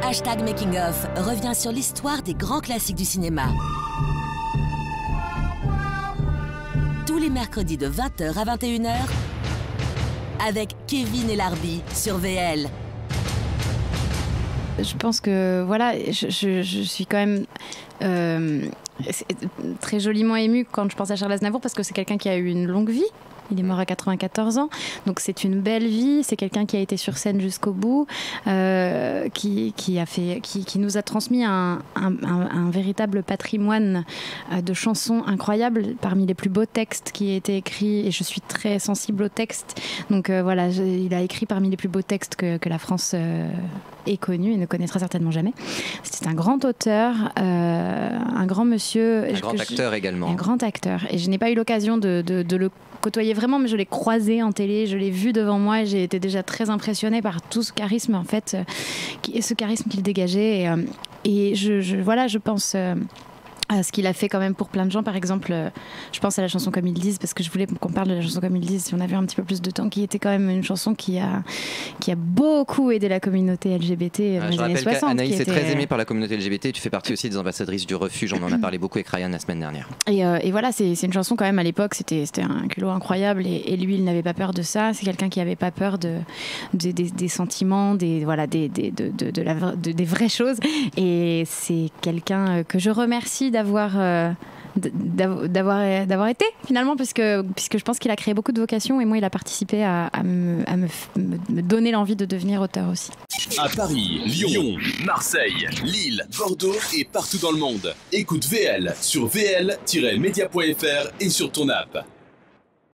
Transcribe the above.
#MakingOf revient sur l'histoire des grands classiques du cinéma. Tous les mercredis de 20h à 21h avec Kevin et Larbi sur VL. Je pense que voilà, je suis quand même très joliment émue quand je pense à Charles Aznavour parce que c'est quelqu'un qui a eu une longue vie. Il est mort à 94 ans, donc c'est une belle vie. C'est quelqu'un qui a été sur scène jusqu'au bout, qui nous a transmis un véritable patrimoine de chansons incroyables, parmi les plus beaux textes qui aient été écrits. Et je suis très sensible aux textes, donc voilà, il a écrit parmi les plus beaux textes que la France ait connus et ne connaîtra certainement jamais. C'est un grand auteur, un grand monsieur, un grand acteur également. Un grand acteur. Et je n'ai pas eu l'occasion de le côtoyer vraiment, mais je l'ai croisé en télé, je l'ai vu devant moi et j'ai été déjà très impressionnée par tout ce charisme en fait, ce charisme qu'il dégageait. Et je pense à ce qu'il a fait quand même pour plein de gens. Par exemple, je pense à la chanson Comme ils disent, parce que je voulais qu'on parle de la chanson Comme ils disent si on avait un petit peu plus de temps, qui était quand même une chanson qui a beaucoup aidé la communauté LGBT dans les années 60. Je rappelle qu'Anaïs est très aimée par la communauté LGBT. Tu fais partie aussi des ambassadrices du refuge. On en a parlé beaucoup avec Ryan la semaine dernière. Et voilà, c'est une chanson quand même, à l'époque, c'était un culot incroyable. Et lui, il n'avait pas peur de ça. C'est quelqu'un qui n'avait pas peur des sentiments, des vraies choses. Et c'est quelqu'un que je remercie d'avoir été finalement, puisque je pense qu'il a créé beaucoup de vocations et moi il a participé à me donner l'envie de devenir auteur aussi. À Paris, Lyon, Marseille, Lille, Bordeaux et partout dans le monde. Écoute VL sur vl-media.fr et sur ton app.